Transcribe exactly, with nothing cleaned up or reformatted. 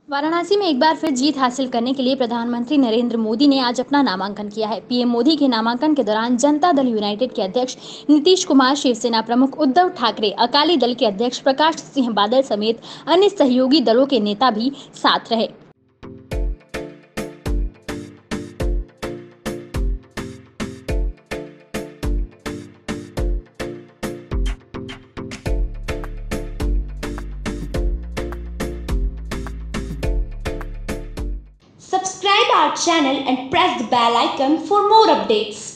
वाराणसी में एक बार फिर जीत हासिल करने के लिए प्रधानमंत्री नरेंद्र मोदी ने आज अपना नामांकन किया है। पीएम मोदी के नामांकन के दौरान जनता दल यूनाइटेड के अध्यक्ष नीतीश कुमार, शिवसेना प्रमुख उद्धव ठाकरे, अकाली दल के अध्यक्ष प्रकाश सिंह बादल समेत अन्य सहयोगी दलों के नेता भी साथ रहे। Subscribe our channel and press the bell icon for more updates.